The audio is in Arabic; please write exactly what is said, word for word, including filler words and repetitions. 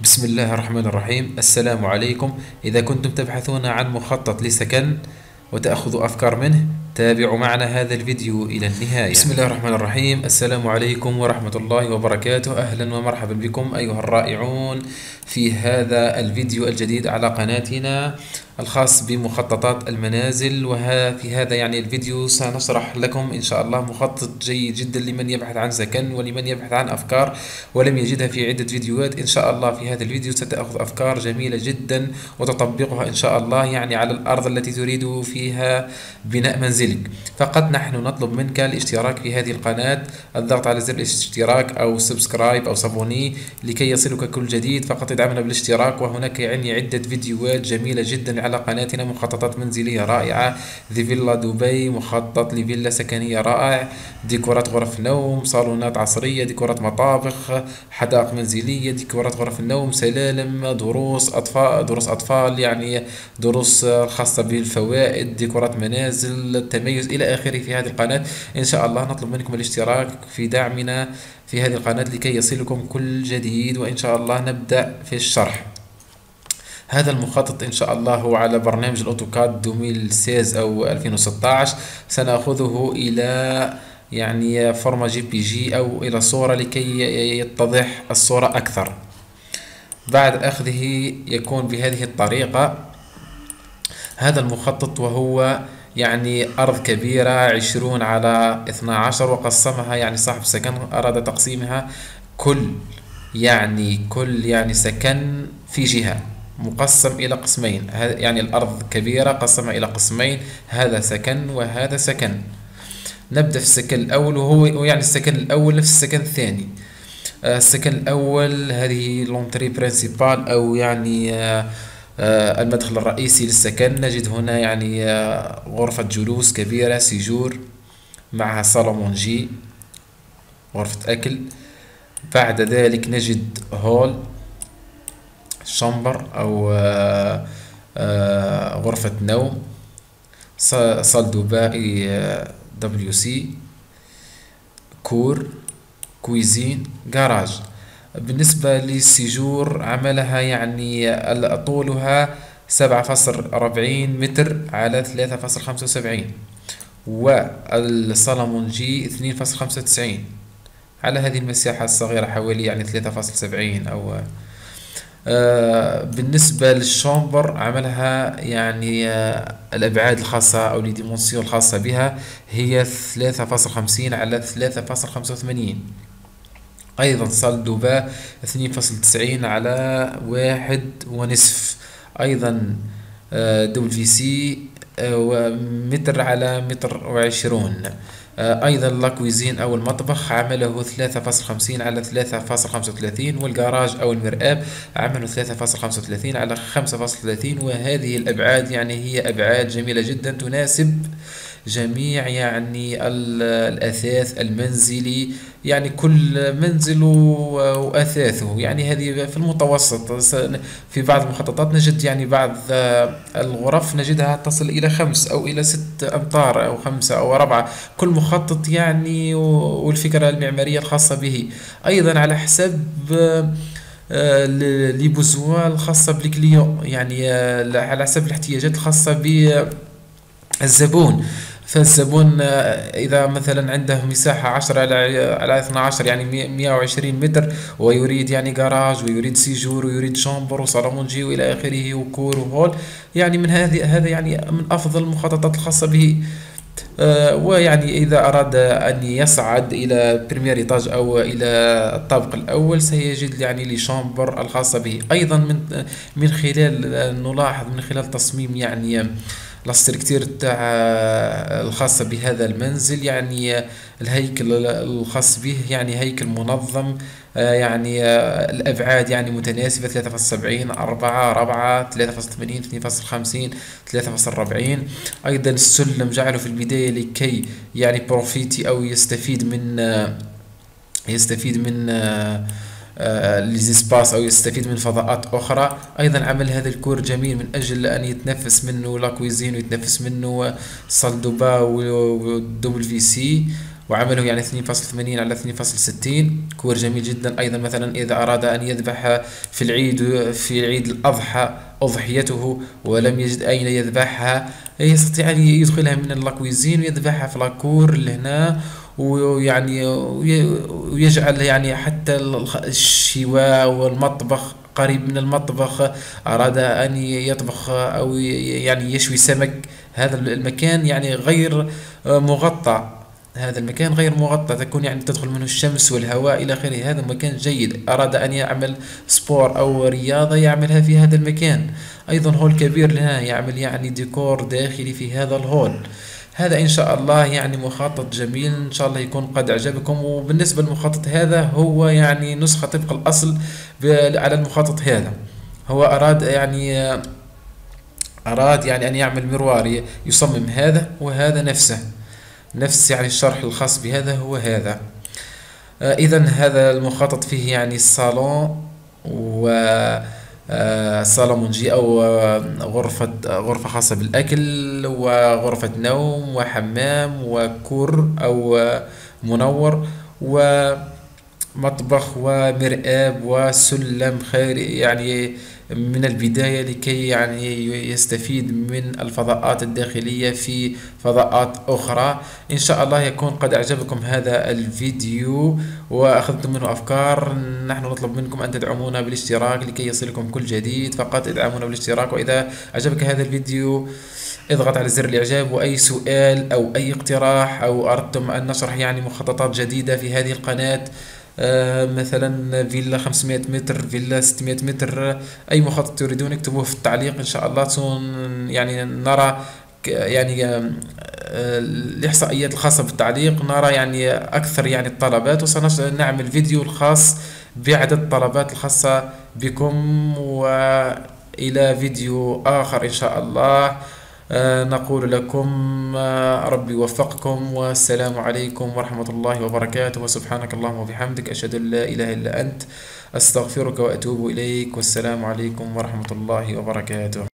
بسم الله الرحمن الرحيم. السلام عليكم. إذا كنتم تبحثون عن مخطط لسكن وتأخذوا أفكار منه، تابعوا معنا هذا الفيديو إلى النهاية. بسم الله الرحمن الرحيم. السلام عليكم ورحمة الله وبركاته. أهلا ومرحبا بكم أيها الرائعون في هذا الفيديو الجديد على قناتنا الخاص بمخططات المنازل. وفي هذا يعني الفيديو سنشرح لكم إن شاء الله مخطط جيد جدا لمن يبحث عن سكن ولمن يبحث عن أفكار ولم يجدها في عدة فيديوهات. إن شاء الله في هذا الفيديو ستأخذ أفكار جميلة جدا وتطبقها إن شاء الله يعني على الأرض التي تريد فيها بناء منزلك. فقط نحن نطلب منك الاشتراك في هذه القناة، الضغط على زر الاشتراك أو سبسكرايب أو صابوني لكي يصلك كل جديد. فقط ادعمنا بالاشتراك. وهناك يعني عدة فيديوهات جميلة جدا على قناتنا، مخططات منزلية رائعة، ذي فيلا دبي، مخطط لفيلا سكنية رائع، ديكورات غرف نوم، صالونات عصرية، ديكورات مطابخ، حدائق منزلية، ديكورات غرف النوم، سلالم، دروس أطفال دروس أطفال يعني دروس خاصة بالفوائد، ديكورات منازل، التميز إلى آخره في هذه القناة. إن شاء الله نطلب منكم الاشتراك في دعمنا في هذه القناة لكي يصلكم كل جديد. وإن شاء الله نبدأ في الشرح. هذا المخطط إن شاء الله هو على برنامج الأوتوكاد ألفين وستة عشر أو ألفين وستة عشر. سنأخذه إلى يعني فورما جي بي جي أو إلى صورة لكي يتضح الصورة أكثر. بعد أخذه يكون بهذه الطريقة هذا المخطط، وهو يعني أرض كبيرة عشرون على اثنا عشر، وقسمها يعني صاحب سكن أراد تقسيمها كل يعني كل يعني سكن في جهة مقسم إلى قسمين. يعني الأرض كبيرة قسمها إلى قسمين، هذا سكن وهذا سكن. نبدأ في السكن الأول، وهو يعني السكن الأول نفس السكن الثاني. آه، السكن الأول هذه لونتري برينسيبال أو يعني آه، آه، المدخل الرئيسي للسكن. نجد هنا يعني آه، غرفة جلوس كبيرة سيجور معها صالون، غرفة أكل. بعد ذلك نجد هول، شامبر أو آه، آه، غرفة نوم، صال دبي دبليو سي، كور، كويزين، جراج. بالنسبة للسيجور عملها يعني طولها سبعة فاصل أربعين متر على ثلاثة فاصل خمسة وسبعين، والصالمونجي اثنين فاصل خمسة وتسعين على هذه المساحة الصغيرة، حوالي يعني ثلاثة فاصل سبعين أو آه بالنسبة للشامبر عملها يعني آه الأبعاد الخاصة أو الديمونسيون الخاصة بها هي ثلاثة فاصل خمسين على ثلاثة فاصل خمسة وثمانين. أيضا صال دوبا اثنين فاصل تسعين على واحد ونصف. أيضا آه دبل في سي آه متر على متر وعشرون. آه أيضا لاكويزين أو المطبخ عمله ثلاثة فاصل خمسين على ثلاثة فاصل خمسة وثلاثين، والجراج أو المرآب عمله ثلاثة فاصل خمسة وثلاثين على خمسة فاصل ثلاثين. وهذه الأبعاد يعني هي أبعاد جميلة جدا تناسب جميع يعني الأثاث المنزلي، يعني كل منزل وأثاثه. يعني هذه في المتوسط. في بعض المخططات نجد يعني بعض الغرف نجدها تصل إلى خمس أو إلى ست أمتار أو خمسة أو أربعة، كل مخطط يعني والفكرة المعمارية الخاصة به. أيضا على حسب لي بوزوا الخاصة بالكليون، يعني على حسب الاحتياجات الخاصة بالزبون. فالزبون إذا مثلا عنده مساحة عشرة على على اثنا عشر يعني مئة وعشرين متر، ويريد يعني جراج ويريد سيجور ويريد شامبر وصالونجي وإلى آخره وكور وهول، يعني من هذه هذا يعني من أفضل المخططات الخاصة به. آه ويعني إذا أراد أن يصعد إلى بريمير إيطاج أو إلى الطابق الأول سيجد يعني لشامبر الخاصة به. أيضا من من خلال نلاحظ من خلال تصميم يعني الاستركتير تاع الخاصة بهذا المنزل، يعني الهيكل الخاص به يعني هيكل منظم، يعني الأبعاد يعني متناسبة ثلاثة فاصل سبعين، أربعة، أربعة، ثلاثة فاصل ثمانين، اثنين فاصل خمسين، ثلاثة فاصل أربعين. أيضا السلم جعله في البداية لكي يعني بروفيتي أو يستفيد من يستفيد من ليزيسباس أو يستفيد من فضاءات أخرى. أيضا عمل هذا الكور جميل من أجل أن يتنفس منه لاكويزين ويتنفس منه صال دوبا ودبل في سي. وعمله يعني اثنين فاصلة ثمانين على اثنين فاصلة ستين، كور جميل جدا. أيضا مثلا إذا أراد أن يذبح في العيد في عيد الأضحى أضحيته ولم يجد أين يذبحها، يستطيع أن يدخلها من اللاكويزين ويذبحها في لاكور لهنا، ويعني ويجعل يعني حتى الشواء والمطبخ قريب من المطبخ. أراد أن يطبخ أو يعني يشوي سمك، هذا المكان يعني غير مغطى، هذا المكان غير مغطى، تكون يعني تدخل منه الشمس والهواء إلى آخره. هذا مكان جيد. أراد أن يعمل سبور أو رياضة يعملها في هذا المكان. أيضا هول كبير لها، يعمل يعني ديكور داخلي في هذا الهول. هذا إن شاء الله يعني مخطط جميل، إن شاء الله يكون قد أعجبكم. وبالنسبة للمخطط هذا هو يعني نسخة طبق الأصل على المخطط هذا. هو أراد يعني أراد يعني أن يعمل مروار يصمم هذا وهذا نفسه، نفس يعني الشرح الخاص بهذا هو هذا. آه إذا هذا المخطط فيه يعني الصالون و آه صالونجي أو آه غرفة آه غرفة خاصة بالأكل، وغرفة نوم، وحمام، وكور أو آه منور، ومطبخ، ومرآب، وسلم خيري يعني من البداية، لكي يعني يستفيد من الفضاءات الداخلية في فضاءات أخرى. إن شاء الله يكون قد أعجبكم هذا الفيديو وأخذتم منه أفكار. نحن نطلب منكم أن تدعمونا بالاشتراك لكي يصلكم كل جديد، فقط ادعمونا بالاشتراك. وإذا أعجبك هذا الفيديو اضغط على زر الإعجاب، وأي سؤال أو أي اقتراح أو أردتم أن نشرح يعني مخططات جديدة في هذه القناة، آه مثلا فيلا خمسمائة متر، فيلا ستمائة متر، أي مخطط تريدون اكتبوه في التعليق. إن شاء الله تكون يعني نرى يعني آه الإحصائيات الخاصة بالتعليق، نرى يعني أكثر يعني الطلبات، وسنعمل فيديو الخاص بعدد الطلبات الخاصة بكم. وإلى فيديو آخر إن شاء الله آه نقول لكم آه ربي يوفقكم، والسلام عليكم ورحمة الله وبركاته، وسبحانك اللهم وبحمدك، أشهد أن لا إله إلا أنت، أستغفرك وأتوب إليك، والسلام عليكم ورحمة الله وبركاته.